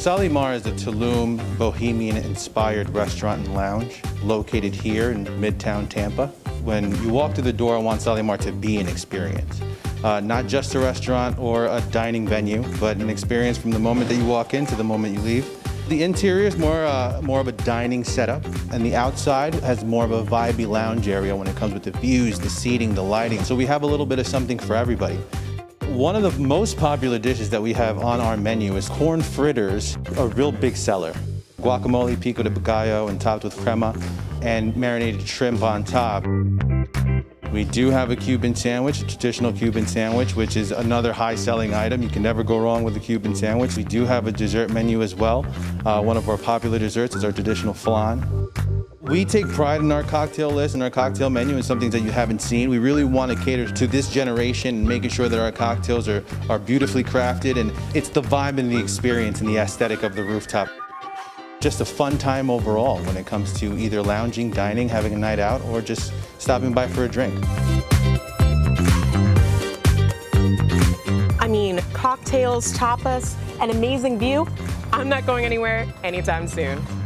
Sal Y Mar is a Tulum bohemian-inspired restaurant and lounge located here in Midtown Tampa. When you walk through the door, I want Sal Y Mar to be an experience. Not just a restaurant or a dining venue, but an experience from the moment that you walk in to the moment you leave. The interior is more of a dining setup, and the outside has more of a vibey lounge area when it comes with the views, the seating, the lighting. So we have a little bit of something for everybody. One of the most popular dishes that we have on our menu is corn fritters, a real big seller. Guacamole, pico de gallo, and topped with crema, and marinated shrimp on top. We do have a Cuban sandwich, a traditional Cuban sandwich, which is another high-selling item. You can never go wrong with a Cuban sandwich. We do have a dessert menu as well. One of our popular desserts is our traditional flan. We take pride in our cocktail list and our cocktail menu and some things that you haven't seen. We really want to cater to this generation and making sure that our cocktails are beautifully crafted, and it's the vibe and the experience and the aesthetic of the Rooftop. Just a fun time overall when it comes to either lounging, dining, having a night out, or just stopping by for a drink. I mean, cocktails, tapas, an amazing view. I'm not going anywhere anytime soon.